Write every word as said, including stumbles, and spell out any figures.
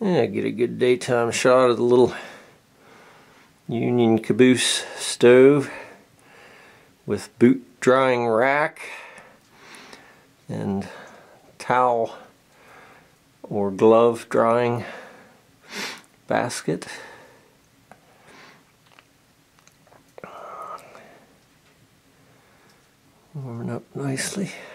Yeah, get a good daytime shot of the little Union Caboose stove with boot drying rack and towel or glove drying basket. Warming up nicely.